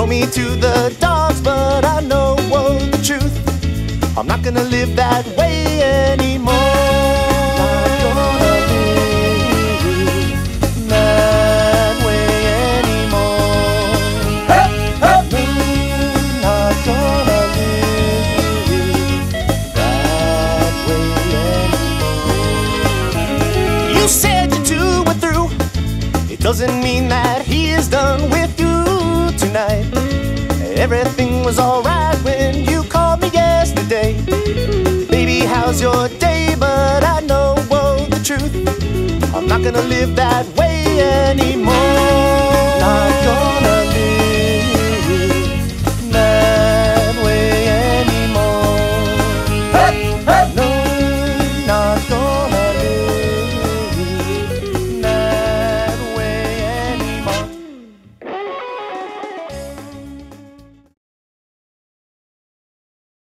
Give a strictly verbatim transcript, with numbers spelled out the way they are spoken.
throw me to the dogs, but I know oh, the truth, I'm not gonna live that way anymore. Not gonna live that way anymore. Hey, hey. Not gonna live that way anymore. You said you two were through. It doesn't mean that he is done with you tonight. Everything was alright when you called me yesterday. Baby, how's your day? But I know oh, the truth, I'm not gonna live that way anymore. Not gonna